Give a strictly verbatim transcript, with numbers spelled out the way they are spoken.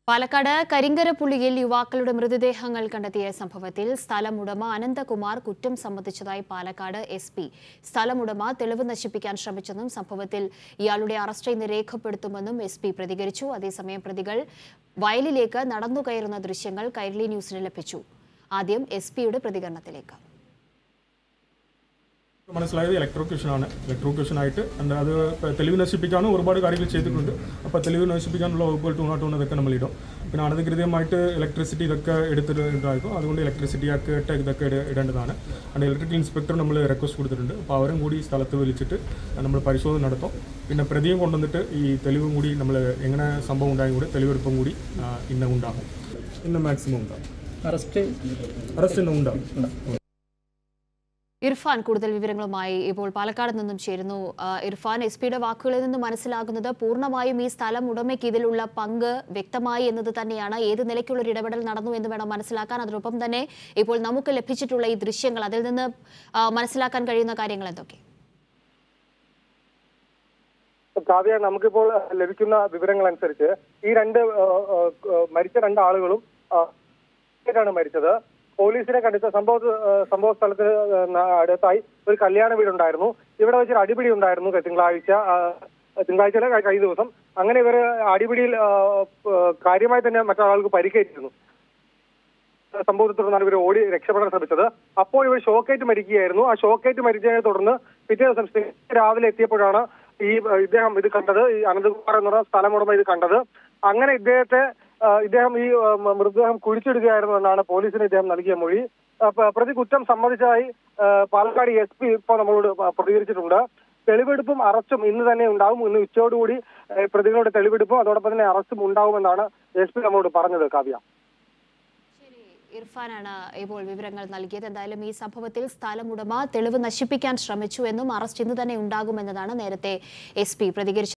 പാലക്കാട് കരിങ്കരപ്പുള്ളിയിൽ യുവാക്കളുടെ മൃതദേഹങ്ങൾ കണ്ടെത്തിയ സംഭവത്തിൽ സ്ഥലമുടമ അനന്തകുമാർ കുറ്റം സമ്മതിച്ചതായി പാലക്കാട് എസ് പി. സ്ഥലമുടമ തെളിവ് നശിപ്പിക്കാൻ ശ്രമിച്ചെന്നും സംഭവത്തിൽ ഇയാളുടെ അറസ്റ്റ് ഇന്ന് രേഖപ്പെടുത്തുമെന്നും എസ് പി പ്രതികരിച്ചു. അതേസമയം പ്രതികൾ വയലിലേക്ക് നടന്നുകയറുന്ന ദൃശ്യങ്ങൾ കൈരളി ന്യൂസിന് ലഭിച്ചു. ആദ്യം എസ് പിയുടെ പ്രതികരണത്തിലേക്ക്. മനസ്സിലായത് ഇലക്ട്രോക്യൂഷനാണ്. ഇലക്ട്രോക്യൂഷനായിട്ട് അത് തെളിവ് നശിപ്പിക്കാനും ഒരുപാട് കാര്യങ്ങൾ ചെയ്തിട്ടുണ്ട്. അപ്പോൾ തെളിവ് നശിപ്പിക്കാനുള്ള വകുപ്പുകൾ ടൂ നോട്ട് ഒന്ന് ഇതൊക്കെ നമ്മൾ ഇടും. പിന്നെ അനധികൃതമായിട്ട് ഇലക്ട്രിസിറ്റി ഇതൊക്കെ എടുത്തിട്ടുണ്ടായിരിക്കും. അതുകൊണ്ട് ഇലക്ട്രിസിറ്റി ആക്കിയിട്ട് ഇതൊക്കെ ഇടേണ്ടതാണ്. അതുകൊണ്ട് ഇലക്ട്രിക്കൽ ഇൻസ്പെക്ടർ നമ്മൾ റിക്വസ്റ്റ് കൊടുത്തിട്ടുണ്ട്. അപ്പോൾ അവരും കൂടി സ്ഥലത്ത് വിളിച്ചിട്ട് നമ്മൾ പരിശോധന നടത്തും. പിന്നെ പ്രതിയും കൊണ്ടുവന്നിട്ട് ഈ തെളിവും കൂടി നമ്മൾ എങ്ങനെ സംഭവം ഉണ്ടായും കൂടി തെളിവെടുപ്പും കൂടി ഇന്ന് ഉണ്ടാകും. ഇന്ന് മാക്സിമം ഉണ്ടാകും. അറസ്റ്റ് അറസ്റ്റ് ഇന്ന് ഉണ്ടാകും. ഇർഫാൻ കൂടുതൽ വിവരങ്ങളുമായി ഇപ്പോൾ പാലക്കാട് നിന്നും ചേരുന്നു. ഇർഫാൻ, എസ് പിയുടെ വാക്കുകളിൽ നിന്ന് മനസ്സിലാകുന്നത് പൂർണ്ണമായും ഈ സ്ഥലം ഉടമയ്ക്ക് ഇതിലുള്ള പങ്ക് വ്യക്തമായി എന്നത് തന്നെയാണ്. ഏത് നിലയ്ക്കുള്ള ഒരു ഇടപെടൽ നടന്നു എന്ന് വേണം മനസ്സിലാക്കാൻ. അതിനൊപ്പം തന്നെ ഇപ്പോൾ നമുക്ക് ലഭിച്ചിട്ടുള്ള ഈ ദൃശ്യങ്ങൾ, അതിൽ നിന്ന് മനസ്സിലാക്കാൻ കഴിയുന്ന കാര്യങ്ങൾ എന്തൊക്കെ? കാവ്യ, നമുക്കിപ്പോൾ ലഭിക്കുന്ന വിവരങ്ങൾ അനുസരിച്ച് ഈ രണ്ട് മരിച്ച രണ്ട് ആളുകളും ാണ് മരിച്ചത്. പോലീസിനെ കണ്ടെത്ത സംഭവ സംഭവ സ്ഥലത്തിന് അടുത്തായി ഒരു കല്യാണ വീടുണ്ടായിരുന്നു. ഇവിടെ വെച്ചൊരു അടിപിടി ഉണ്ടായിരുന്നു തിങ്കളാഴ്ച തിങ്കളാഴ്ചയിലെ കഴിഞ്ഞ ദിവസം. അങ്ങനെ ഇവർ അടിപിടിയിൽ കാര്യമായി തന്നെ മറ്റൊരാൾക്ക് പരിക്കേറ്റിരുന്നു. സംഭവത്തെ തുടർന്നാണ് ഇവർ ഓടി രക്ഷപ്പെടാൻ ശ്രമിച്ചത്. അപ്പോൾ ഇവർ ഷോക്കേറ്റ് മരിക്കുകയായിരുന്നു. ആ ഷോക്കേറ്റ് മരിച്ചതിനെ തുടർന്ന് പിറ്റേ ദിവസം രാവിലെ എത്തിയപ്പോഴാണ് ഈ ഇദ്ദേഹം ഇത് കണ്ടത്. ഈ അനന്തകുമാർ എന്ന് പറഞ്ഞ സ്ഥലമുടമ ഇത് കണ്ടത്. അങ്ങനെ ഇദ്ദേഹത്തെ ഇദ്ദേഹം ഈ മൃതദേഹം കുഴിച്ചിടുകയായിരുന്നു എന്നാണ് പോലീസിന് ഇദ്ദേഹം നൽകിയ മൊഴി. പ്രതി കുറ്റം സമ്മതിച്ചതായി പാലക്കാട് എസ് പി ഇപ്പോൾ നമ്മളോട് പ്രതികരിച്ചിട്ടുണ്ട്. തെളിവെടുപ്പും അറസ്റ്റും ഇന്ന് തന്നെ ഉണ്ടാവും. ഇന്ന് ഉച്ചയോടുകൂടി പ്രതികളുടെ തെളിവെടുപ്പും അതോടൊപ്പം തന്നെ അറസ്റ്റും ഉണ്ടാവുമെന്നാണ് എസ് പി നമ്മളോട് പറഞ്ഞത്. കാവ്യ, ഇർഫാനാണ് ഇപ്പോൾ വിവരങ്ങൾ നൽകിയത്. എന്തായാലും ഈ സംഭവത്തിൽ സ്ഥലമുടമ തെളിവ് നശിപ്പിക്കാൻ ശ്രമിച്ചു എന്നും അറസ്റ്റ് ഇന്ന് തന്നെ ഉണ്ടാകുമെന്നതാണ് നേരത്തെ എസ് പി പ്രതികരിച്ചത്.